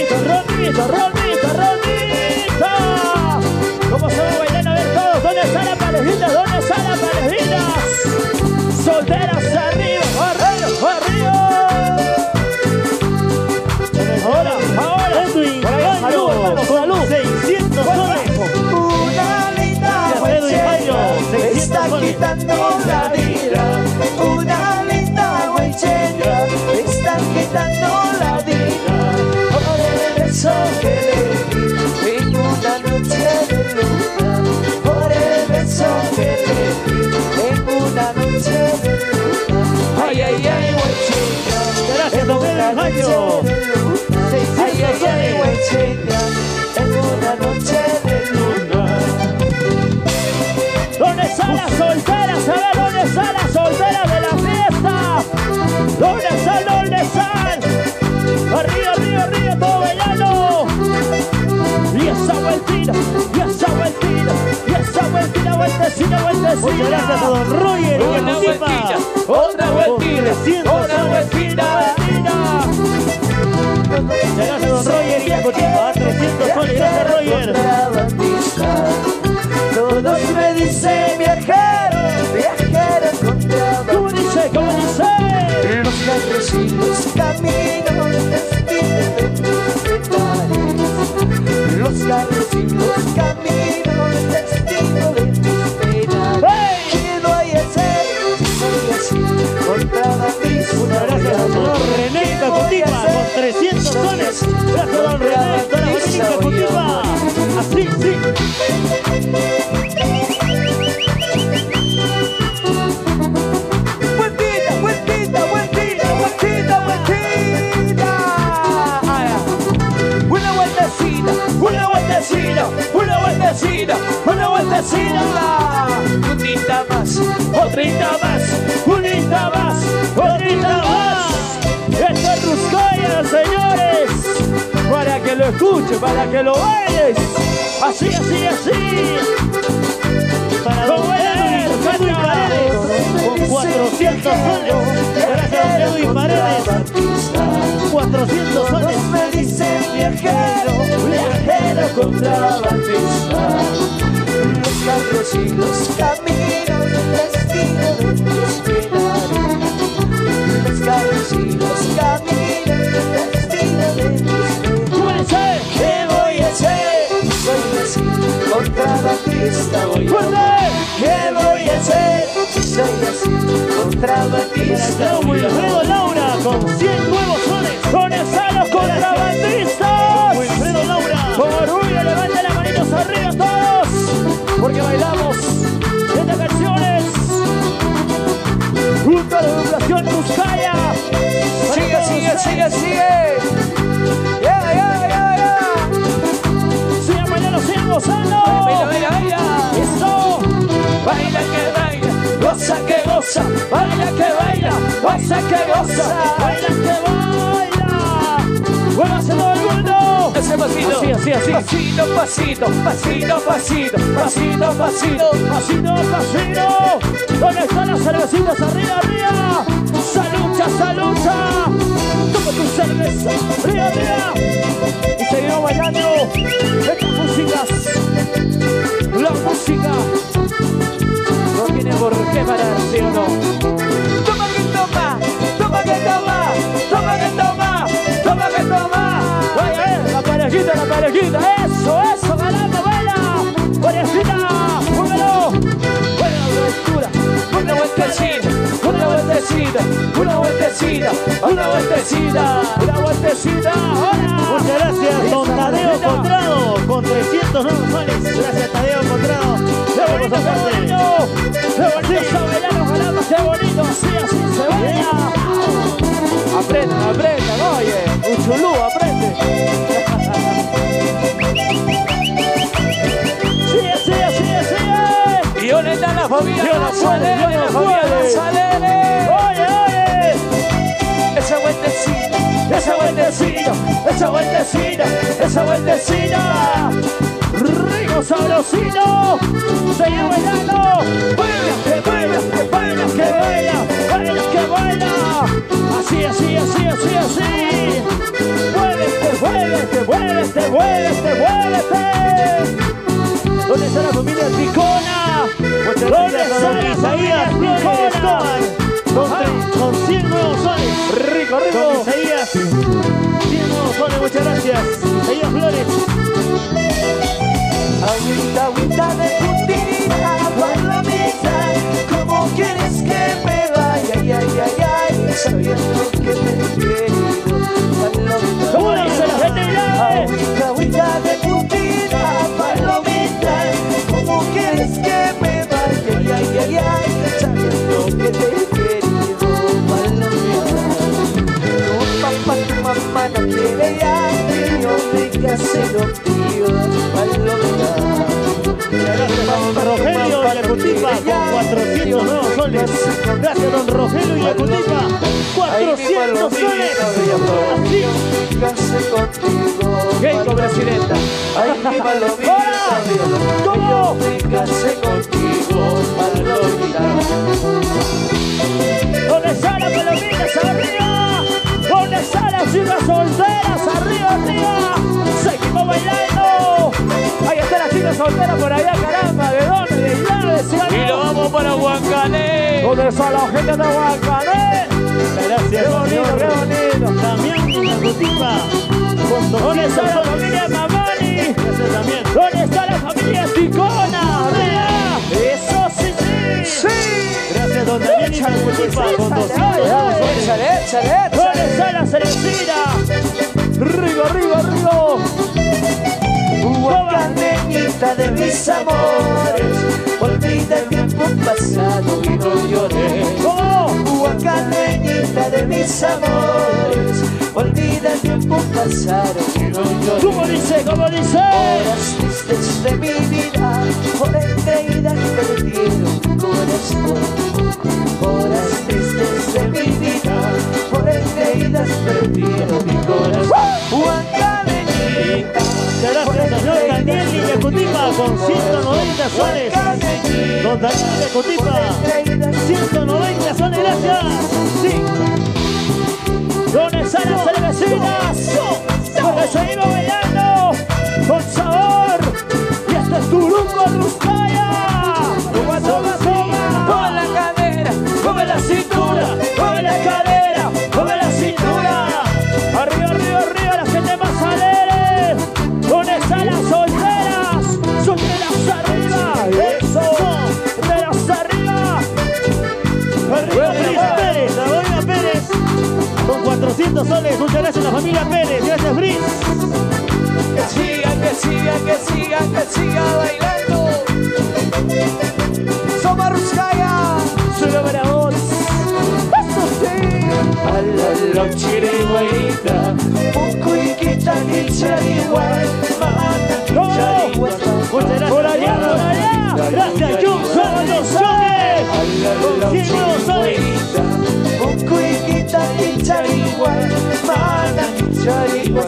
rondita. ¿Cómo se va bailando? A ver todos. ¿Dónde están las parejitas? ¿Dónde están las parejitas? Solteras arriba, arriba. Ahora, Edwin Cayo, salud, 600 soles. Una linda huechera me está quitando la vida. Una linda huechera me está quitando la vida. Por el beso que le di en una noche de luna. Por el beso que le di en una noche de luna. Ay, ay, ay, huechera. Gracias, don Edwin Cayo. 600 soles. En una noche de luna. ¿Dónde están las solteras? A ver, ¿dónde están las solteras de la fiesta? ¿Dónde están? ¿Dónde están? Arriba, arriba, arriba, todo bailando. Y esa vueltita, y esa vueltita, y esa vueltita, vueltecita, vueltecita. Muchas gracias a don Roger. Una vueltita, otra vueltita, otra vueltita. Muchas gracias a don Roger y la cochimba, a 300 soles. Gracias, Roger. Todos me dicen viajero, viajero contra ¿Cómo dice? ¿Cómo dice? carros y los caminos, destino de tus penales. Los carros y los caminos, destino de tus penales. ¡Hey! ¿Qué voy a hacer? Soy así, contrabandista. Muchas gracias al señor René Cacutipa con 300 soles. Gracias a don René, toda la familia Cacutipa. Así, sí. Vueltita, vueltita, vueltita, vueltita, vueltita. Una vueltecita, una vueltecita, una vueltecita, una vueltecita. Unita más, Otrita más, unita más, otrita más. Esto es Ruscaya, señores. Para que lo escuches, para que lo bailes. Así, así, así. Para don Edwin Paredes, con 400 soles. Gracias a don Edwin Paredes. 400 soles. me dicen viajero, viajero contrabandista. Los carros y los caminos, destino de tus penales. Los carros y los caminos, destino de tus penales. ¿Qué voy a hacer? Soy así, contrabandista voy a hacer. ¿Qué voy a hacer? Soy así, contrabandista voy a Wilfredo hacer. Laura con 100 nuevos soles. ¿Dónde están los contrabandistas? Wilfredo Laura. Por orgullo, levanten las manitos arriba todos. Porque bailamos estas canciones junto a la población Ruscaya. Sigue, sigue, sigue, sigue. Ya, ya, ya, ya. Sigan bailando, sigan gozando. Baila, baila, baila. Eso. Baila que baila, goza que goza. Baila que baila, goza que goza. Baila que baila. Muévase todo el mundo. Ese pasito, Así, así, así. pasito, pasito, pasito, pasito, pasito, pasito. Pasito, pasito. ¿Dónde están las cervecitas? Arriba, arriba. Salucha, salucha. Toma tu cerveza. Arriba, arriba. Y seguimos bailando estas músicas. La música no tiene por qué parar, ¿sí o no? Toma que toma, toma que toma, toma que toma, toma que toma. Vaya, la parejita, eso, eso, ganando, baila. Parejita, póngalo. Buena aventura. Una vueltecita, una vueltecita, una vueltecita, una vueltecita. Una vueltecita, ahora. Muchas gracias, don Tadeo Contrado, con 300 nuevos soles. Gracias, Tadeo Contrado. Qué bonito, qué bonito. Qué bonito está bailando, caramba, qué bonito. Así, así se baila. Aprendan, aprendan, oye. Un chulú, aprende. Sigue, sigue, sigue, sigue. ¿Y dónde está la familia? Yo no puede, yo no puede. Salele. Oye, oye. Esa vueltecita, Esa vueltecita, esa vueltecita, esa vueltecita. Rico, sabrosito. Sigue bailando. Baila, que baila, que baila, que baila. Baila, que baila. Así, así, así, así, así. Muévete, muévete, muévete, muévete, muévete. ¿Dónde está la familia Picona? ¿Dónde está la familia Picona? Con 100 nuevos soles. Rico, rico. Don Isaías, 100 nuevos soles, muchas gracias. Isaías Flores. agüita, agüita de puntita, palomita, ¿cómo quieres que me vaya? Ay, ay, ay, ay, sabiendo que te he querido, palomita. ¿Cómo le dice la gente? Agüita, agüita de puntita, palomita, ¿cómo quieres que me vaya? Ay, ay, ay, ay, sabiendo que te he querido, palomita. Tu papá, tu mamá no quiere ya que yo me case contigo, palomita. Gracias a don Rogelio Yacutipa con 400 nuevos soles. Gracias a don Rogelio Yacutipa. 400 soles. Así. Case contigo, Keiko, presidenta. ay, mi palomita. ¿Cómo? Me casé contigo, palomita. ¿Dónde están las palomitas? Arriba. ¿Dónde están las chicas solteras? Arriba, arriba. Seguimos bailando. Ahí están las chicas solteras por allá, caramba. ¿De dónde? De Llaves. Y lo vamos para Huancané. ¿Dónde está la gente de Huancané? Gracias, Qué bonito, señor qué Cotipa con 200 nuevos soles. ¿Dónde está la cervecina? Arriba, arriba, arriba. Guacaneñita de mis amores, olvida el tiempo pasado y no llores. Guacaneñita de mis amores, olvida el tiempo pasado y no llores. ¿Cómo dice? ¿Cómo dice? Horas tristes de mi vida, por engreídas perdieron mi corazón. Horas tristes de mi vida, por engreídas perdieron mi corazón. Guacaneñita. Gracias, señor Daniel de Cotipa con 190 soles. Don Daniel de Cotipa, 190 soles, gracias. Sí. ¿Dónde están las cervecinas? Porque seguimos bailando con sabor. Y este es Turungo Ruscaya. Toma, toma, toma. Con la cadera, con la cintura, con la cadera, con la cintura. Arriba, arriba, arriba, la gente más alegre. ¿Dónde están las solteras? Solteras arriba. Eso. Solteras arriba. Arriba, Brisa Pérez, la doña Pérez. Con 400 soles. Muchas gracias a la familia Pérez. Gracias, Bris. Que siga, que siga, que siga, que siga bailando. Somos Ruscaya. Solo para vos. Eso sí. A la chirigüeita, un cuiquita y charigüey, mata charigüey. Por allá, por allá. Gracias, John Carlos Soles. Con 100 nuevos soles. Un cuiquita y charigüey, mata charigüey.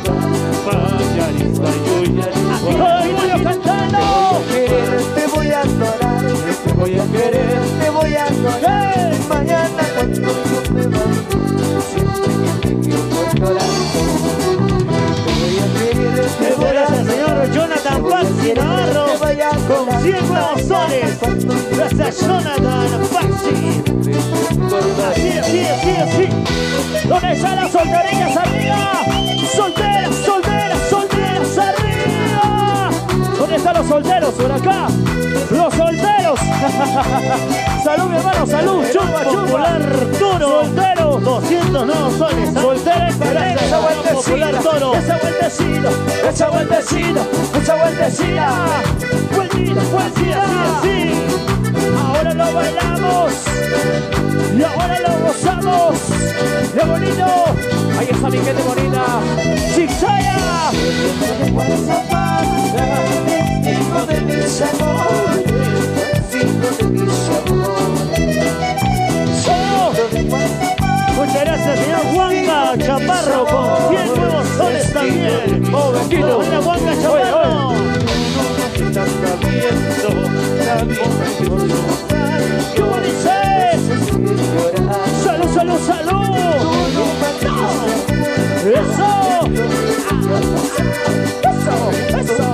Hoy voy cantando. Te voy a adorar, te voy a querer, te voy a adorar. Mañana cuando yo me vaya, siempre que te quiero llorando. Te voy a querer, te voy a Gracias, señor Jonathan Paxi Navarro con 100 nuevos soles. Gracias, Jonathan Paxi. Así, así, así, así. ¿Dónde están las solterillas arriba? Solteras, solteras, solteras arriba. ¿Dónde están los solteros? Por acá. Los solteros. Salud, mi hermano, salud. Chupa, Popular Toro. Soltero. 200 nuevos soles. Soltera en Caracas. esa vueltecita, Popular Toro. esa vueltecita, esa vueltecita, esa vueltecita. Vueltita, vueltita, así, así. Ahora lo bailamos. Y ahora lo gozamos. ¡Qué bonito! Ahí está mi gente bonita. ¡Chixaya! Hijo de mis amores, hijo de mis amores. Muchas gracias, señor Juanca Chaparro, con 100 nuevos soles también. ¡Oh, Bequito! ¡Buena Juanca Chaparro! ¿Cómo dices? ¡Salud, salud, salud! ¡Eso! ¡Eso! ¡Eso!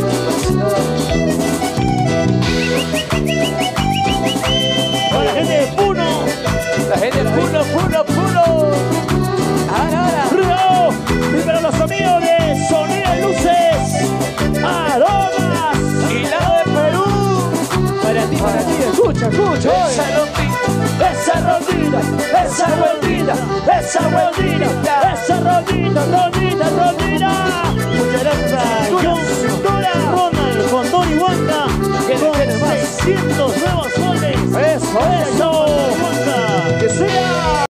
Para la gente de Puno. La gente de Puno, Puno, Puno. Ahora. ¡Río! Y para los amigos de Sonido y Luces. ¡Aromas! Y lado de Perú. Para ti, escucha, escucha. Esa Esa rodilla, esa rodilla, esa rodilla, esa rodilla, rodilla, rodilla. Muchas gracias,